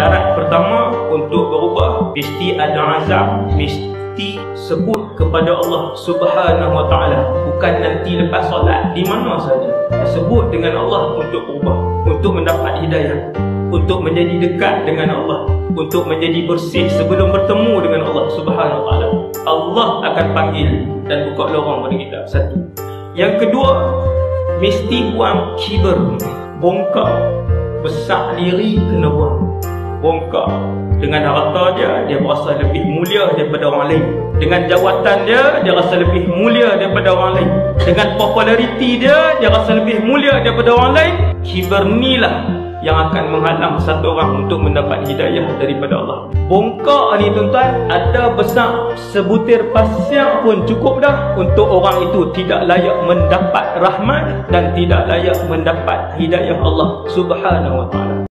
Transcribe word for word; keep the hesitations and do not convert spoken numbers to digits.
Syarat pertama untuk berubah, mesti ada azam, mesti sebut kepada Allah Subhanahu Wa Taala, bukan nanti lepas solat, di mana saja sebut dengan Allah untuk berubah, untuk mendapat hidayah, untuk menjadi dekat dengan Allah, untuk menjadi bersih sebelum bertemu dengan Allah Subhanahu Wa Taala. Allah akan panggil dan buka lorong pada kita. Satu. Yang kedua, mesti buang kiber, bongkar, besar diri kena buang. Bongkar. Dengan harta dia, dia berasa lebih mulia daripada orang lain. Dengan jawatan dia, dia rasa lebih mulia daripada orang lain. Dengan populariti dia, dia rasa lebih mulia daripada orang lain. Kiber ni lah yang akan menghalang satu orang untuk mendapat hidayah daripada Allah. Bongkar ni tuan-tuan, ada besar sebutir pasir pun cukup dah untuk orang itu tidak layak mendapat rahmat dan tidak layak mendapat hidayah Allah Subhanahu Wa Taala.